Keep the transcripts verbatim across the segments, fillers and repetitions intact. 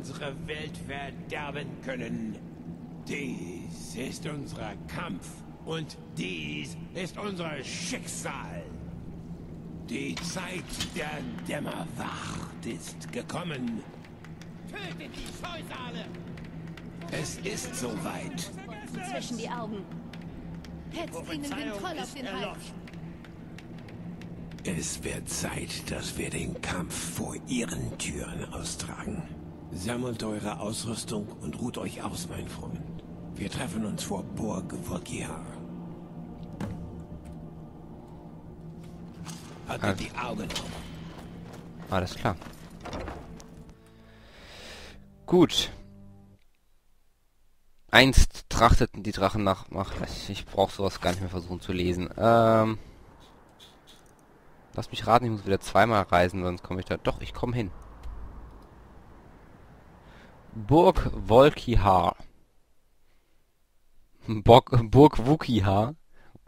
unsere Welt verderben können. Dies ist unser Kampf und dies ist unser Schicksal. Die Zeit der Dämmerwacht ist gekommen. Tötet die Scheusale! Es ist soweit. Zwischen die Augen. Hetzt ihnen den Troll auf den Hals. Es wird Zeit, dass wir den Kampf vor ihren Türen austragen. Sammelt eure Ausrüstung und ruht euch aus, mein Freund. Wir treffen uns vor Burg Volkihar. Haltet die Augen auf. Alles klar. Gut. Einst trachteten die Drachen nach... Ach, ich brauche sowas gar nicht mehr versuchen zu lesen. Ähm... Lass mich raten, ich muss wieder zweimal reisen, sonst komme ich da... Doch, ich komme hin. Burg Volkihar. Burg, Burg Wukihar.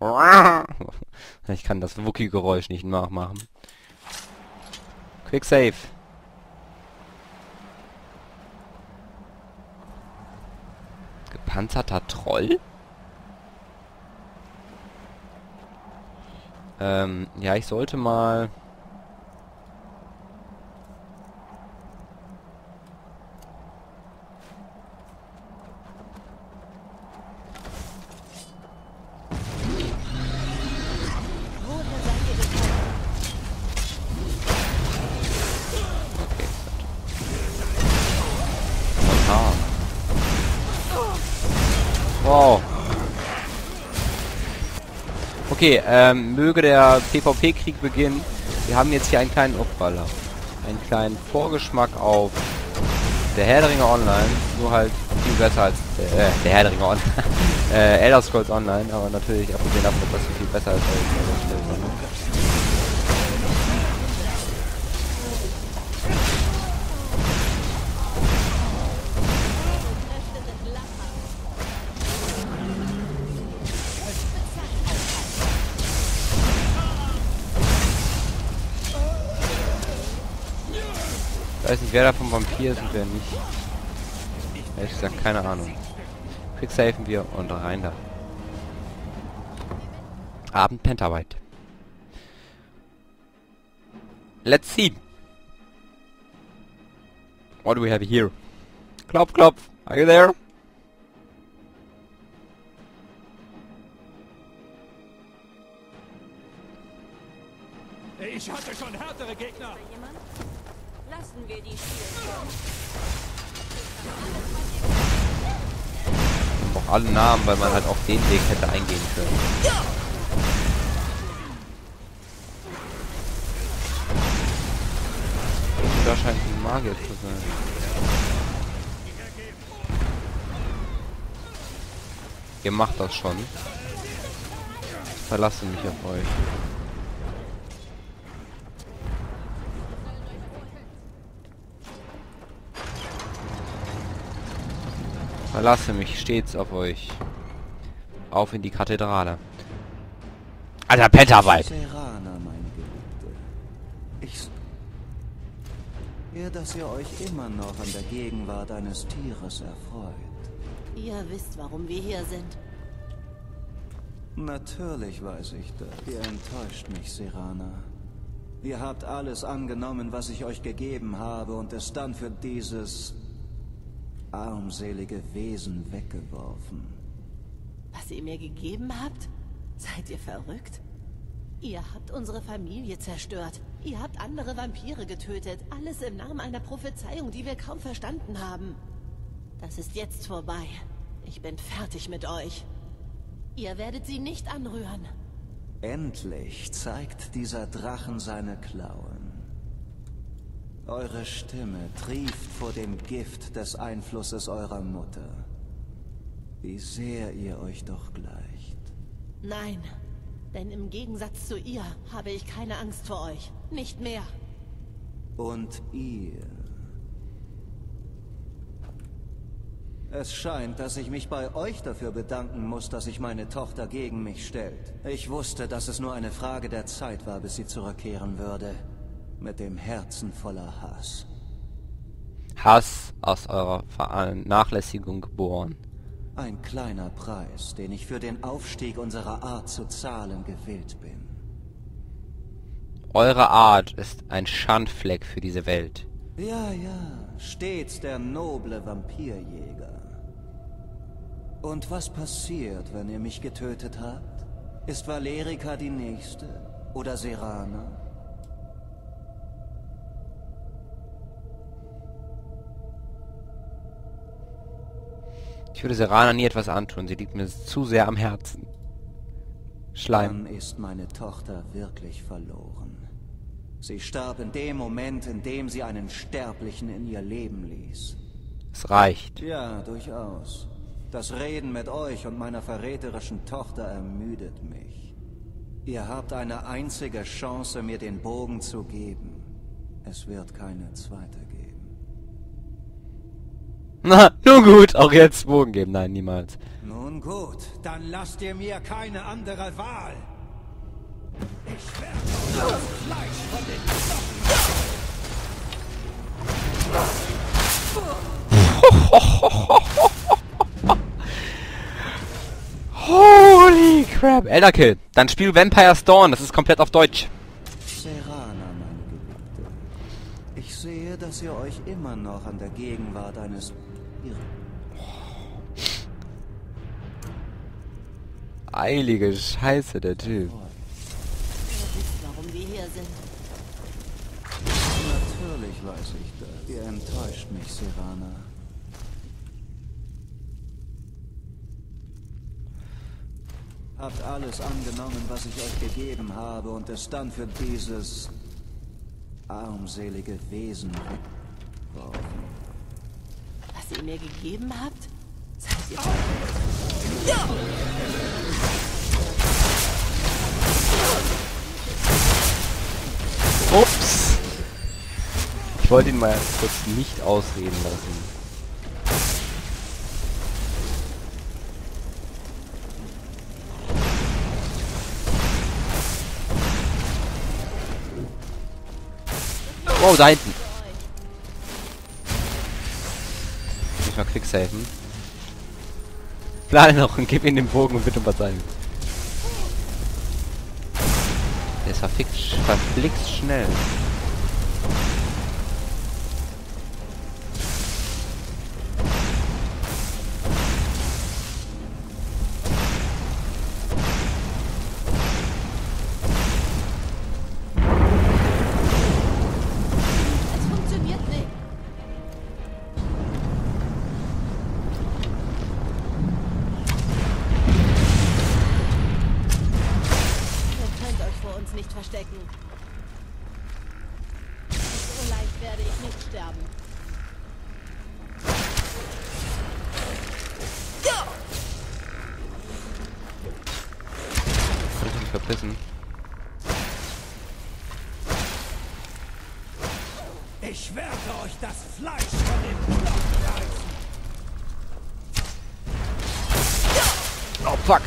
Ich kann das Wookie-Geräusch nicht nachmachen. Quick Save. Gepanzerter Troll? Ähm, ja, ich sollte mal... Wow. Okay, ähm, möge der PvP-Krieg beginnen. Wir haben jetzt hier einen kleinen Opferler. Einen kleinen Vorgeschmack auf der Herr der Ringe Online. Nur halt viel besser als äh, der Herr der Ringe Online. äh, Elder Scrolls Online, aber natürlich abgesehen davon, dass das viel besser ist als Elder Scrolls. Ich weiß nicht, wer da vom Vampir ist und wer nicht. Ehrlich gesagt, keine Ahnung. Quicksafen wir und rein da. Abend Pentarbeit. Let's see. What do we have here? Klopf, klopf. Are you there? Ich hatte schon härtere Gegner. Lassen wir die spielen. Auch alle Namen, weil man halt auch den Weg hätte eingehen können. Da scheint ein Magier zu sein. Ihr macht das schon. Ich verlasse mich auf euch. Verlasse mich stets auf euch. Auf in die Kathedrale. Alter, Pentarbeit! Serana, meine Geliebte. Ich... Ja, dass ihr euch immer noch an der Gegenwart eines Tieres erfreut. Ihr wisst, warum wir hier sind. Natürlich weiß ich das. Ihr enttäuscht mich, Serana. Ihr habt alles angenommen, was ich euch gegeben habe, und es dann für dieses... armselige Wesen weggeworfen. Was ihr mir gegeben habt? Seid ihr verrückt? Ihr habt unsere Familie zerstört. Ihr habt andere Vampire getötet. Alles im Namen einer Prophezeiung, die wir kaum verstanden haben. Das ist jetzt vorbei. Ich bin fertig mit euch. Ihr werdet sie nicht anrühren. Endlich zeigt dieser Drachen seine Klauen. Eure Stimme trieft vor dem Gift des Einflusses eurer Mutter. Wie sehr ihr euch doch gleicht. Nein, denn im Gegensatz zu ihr habe ich keine Angst vor euch. Nicht mehr. Und ihr... Es scheint, dass ich mich bei euch dafür bedanken muss, dass sich meine Tochter gegen mich stellt. Ich wusste, dass es nur eine Frage der Zeit war, bis sie zurückkehren würde. Mit dem Herzen voller Hass. Hass aus eurer Vernachlässigung geboren. Ein kleiner Preis, den ich für den Aufstieg unserer Art zu zahlen gewillt bin. Eure Art ist ein Schandfleck für diese Welt. Ja, ja, stets der noble Vampirjäger. Und was passiert, wenn ihr mich getötet habt? Ist Valerica die nächste? Oder Serana? Ich würde Serana nie etwas antun. Sie liegt mir zu sehr am Herzen. Schleim. Dann ist meine Tochter wirklich verloren. Sie starb in dem Moment, in dem sie einen Sterblichen in ihr Leben ließ. Es reicht. Ja, durchaus. Das Reden mit euch und meiner verräterischen Tochter ermüdet mich. Ihr habt eine einzige Chance, mir den Bogen zu geben. Es wird keine zweite geben. Na, nun gut, auch jetzt Bogen geben. Nein, niemals. Nun gut, dann lasst ihr mir keine andere Wahl. Ich werde das Fleisch von den Holy crap. Elderkill. Dann spiel Vampire's Dawn. Das ist komplett auf Deutsch. Serana, meine Geliebte. Ich sehe, dass ihr euch immer noch an der Gegenwart eines... Eilige Scheiße, der Typ. Ihr wisst, warum wir hier sind. Natürlich weiß ich das. Ihr enttäuscht mich, Serana. Habt alles angenommen, was ich euch gegeben habe, und es dann für dieses armselige Wesen weggeworfen. Was ihr mir gegeben habt? Seid ihr... Ups. Ich wollte ihn mal kurz nicht ausreden lassen. Oh, da hinten. Muss ich mal quicksafen. Plane noch und gib ihm den Bogen und bitte um Verzeihung. Der ist verfickt, verflixt schnell. Es funktioniert nicht. Ihr könnt euch vor uns nicht verstecken. So leicht werde ich nicht sterben. Kann ich mich verpissen? Ich werde euch das Fleisch von den Knochen reißen. Oh fuck!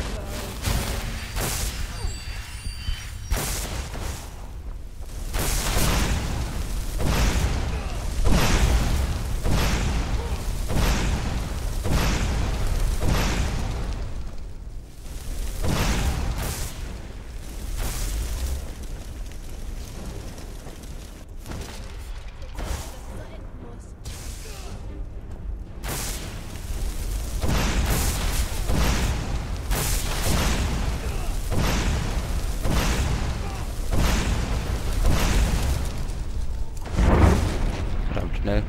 Verdammt schnell.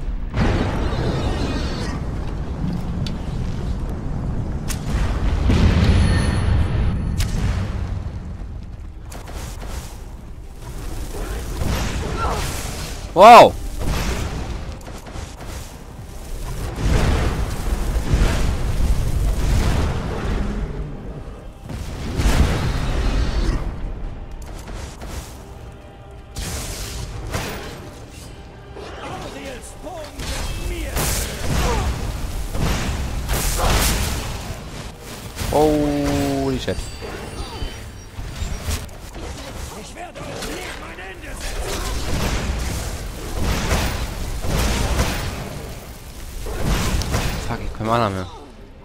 Wow! Ariels Bogen wird mir. Holy shit. Ich werde euch Leben ein Ende setzen. fuck, ich kann Mana mehr.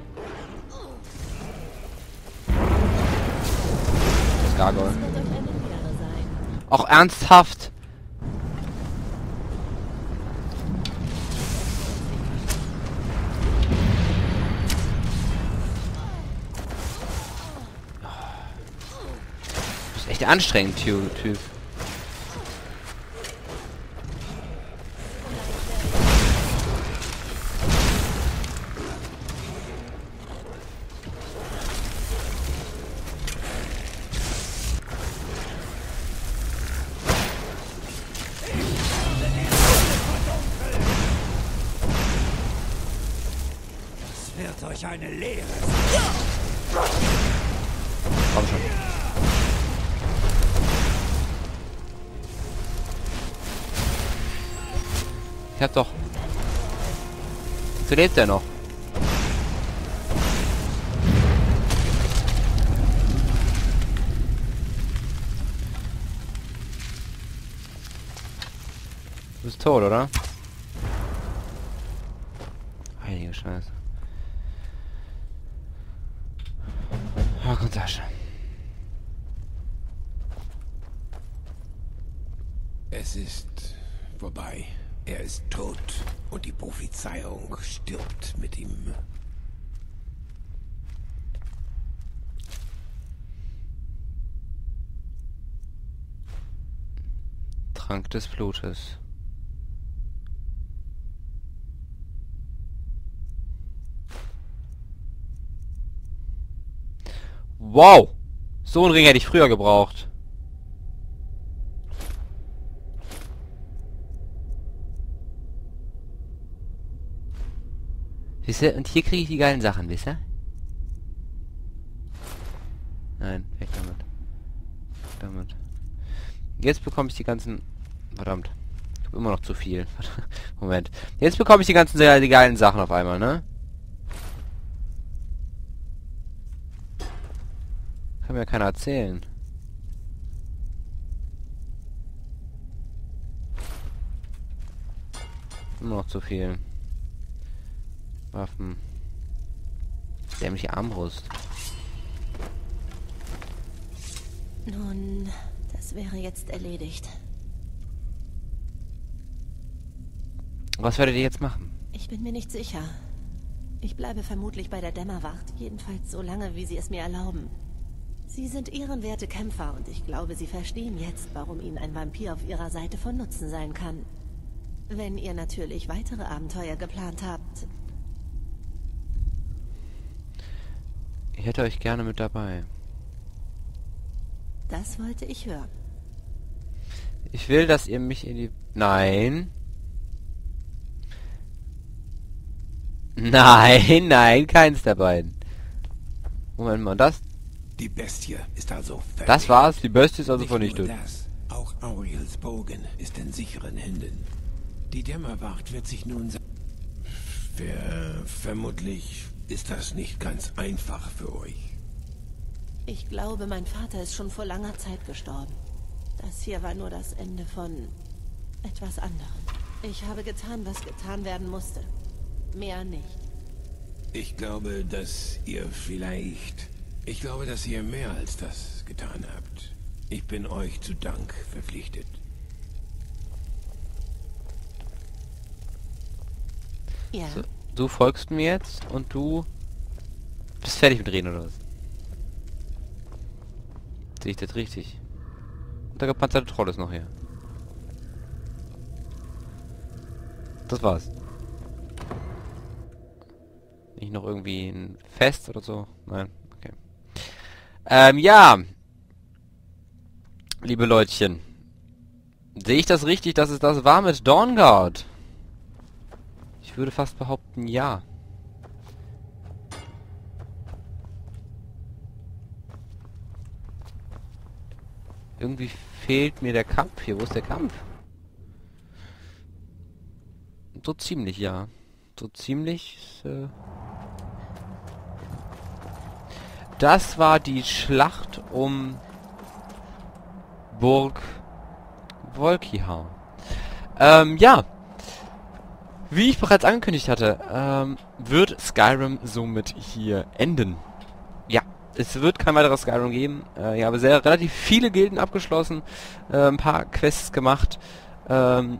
Das Gargoyle. Auch ernsthaft? Das ist echt anstrengend, Typ. Wird euch eine Lehre. Komm schon. Ich hab doch. So lebt er noch. Du bist tot, oder? Heilige Scheiße. Ach, und Tasche. Es ist vorbei. Er ist tot und die Prophezeiung stirbt mit ihm. Trank des Blutes. Wow! So einen Ring hätte ich früher gebraucht. Wisst ihr? Und hier kriege ich die geilen Sachen, wisst ihr? Nein, weg damit. Damit. Jetzt bekomme ich die ganzen... Verdammt. Ich habe immer noch zu viel. Moment. Jetzt bekomme ich die ganzen sehr die geilen Sachen auf einmal, ne? Kann mir ja keiner erzählen. Immer noch zu viel. Waffen. Dämliche Armbrust. Nun, das wäre jetzt erledigt. Was werdet ihr jetzt machen? Ich bin mir nicht sicher. Ich bleibe vermutlich bei der Dämmerwacht, jedenfalls so lange, wie sie es mir erlauben. Sie sind ehrenwerte Kämpfer und ich glaube, sie verstehen jetzt, warum ihnen ein Vampir auf ihrer Seite von Nutzen sein kann. Wenn ihr natürlich weitere Abenteuer geplant habt. Ich hätte euch gerne mit dabei. Das wollte ich hören. Ich will, dass ihr mich in die... Nein. Nein, nein, keins der beiden. Moment mal, das... Die Bestie ist also vernichtet. Das war's, die Bestie ist also Nicht nur vernichtet. das, auch Auriels Bogen ist in sicheren Händen. Die Dämmerwacht wird sich nun... Ver vermutlich ist das nicht ganz einfach für euch. Ich glaube, mein Vater ist schon vor langer Zeit gestorben. Das hier war nur das Ende von etwas anderem. Ich habe getan, was getan werden musste. Mehr nicht. Ich glaube, dass ihr vielleicht... Ich glaube, dass ihr mehr als das getan habt. Ich bin euch zu Dank verpflichtet. Ja. So, du folgst mir jetzt und du bist fertig mit Reden, oder was? Sehe ich das richtig? Und der gepanzerte Troll ist noch hier. Das war's. Nicht noch irgendwie ein Fest oder so? Nein, okay. Ähm, ja. Liebe Leutchen. Sehe ich das richtig, dass es das war mit Dawnguard? Ich würde fast behaupten, ja. Irgendwie fehlt mir der Kampf hier. Wo ist der Kampf? So ziemlich, ja. So ziemlich. Äh das war die Schlacht um Burg Volkihar. Ähm, ja. Wie ich bereits angekündigt hatte, ähm, wird Skyrim somit hier enden. Ja, es wird kein weiteres Skyrim geben. Äh, ich habe sehr relativ viele Gilden abgeschlossen, äh, ein paar Quests gemacht. Ähm,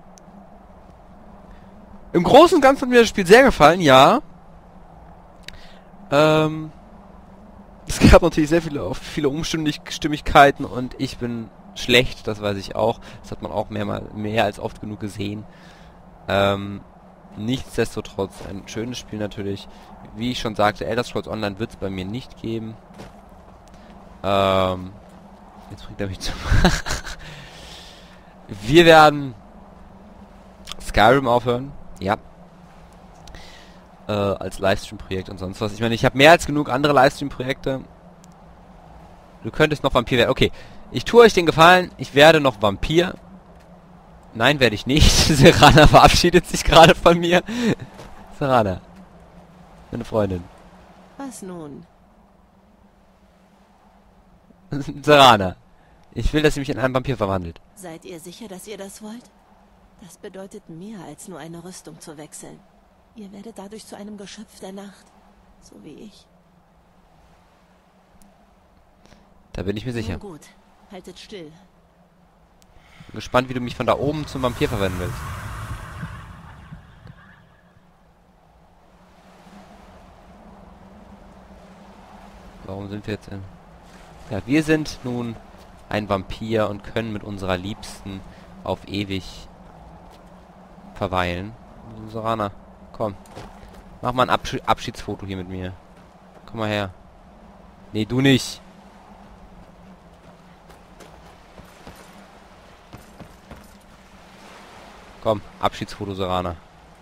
Im Großen und Ganzen hat mir das Spiel sehr gefallen, ja. Ähm, es gab natürlich sehr viele, viele Unstimmigkeiten und ich bin schlecht, das weiß ich auch. Das hat man auch mehrmal, mehr als oft genug gesehen. Ähm, nichtsdestotrotz ein schönes Spiel natürlich. Wie ich schon sagte, Elder Scrolls Online wird es bei mir nicht geben. Ähm, jetzt bringt er mich zu. Wir werden Skyrim aufhören. Ja. Äh, als Livestream-Projekt und sonst was. Ich meine, ich habe mehr als genug andere Livestream-Projekte. Du könntest noch Vampir werden. Okay, ich tue euch den Gefallen. Ich werde noch Vampir. Nein, werde ich nicht. Serana verabschiedet sich gerade von mir. Serana. Meine Freundin. Was nun? Serana. Ich will, dass sie mich in einen Vampir verwandelt. Seid ihr sicher, dass ihr das wollt? Das bedeutet mehr als nur eine Rüstung zu wechseln. Ihr werdet dadurch zu einem Geschöpf der Nacht. So wie ich. Da bin ich mir sicher. Nun gut, haltet still. Bin gespannt, wie du mich von da oben zum Vampir verwenden willst. Warum sind wir jetzt in... Ja, wir sind nun ein Vampir und können mit unserer Liebsten auf ewig verweilen. Serana, komm. Mach mal ein Abschi Abschiedsfoto hier mit mir. Komm mal her. Nee, du nicht. Komm, Abschiedsfoto, Serana.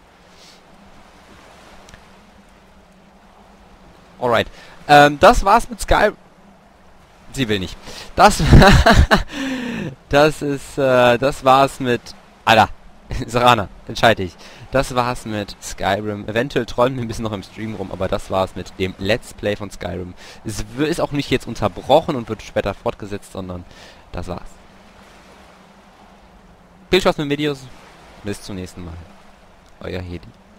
Alright. Ähm, das war's mit Sky... Sie will nicht. Das... das ist, äh, das war's mit... Alter. Serana, entscheide ich. Das war's mit Skyrim. Eventuell träumen wir ein bisschen noch im Stream rum, aber das war's mit dem Let's Play von Skyrim. Es ist auch nicht jetzt unterbrochen und wird später fortgesetzt, sondern das war's. Viel Spaß mit den Videos. Bis zum nächsten Mal. Euer Hedi.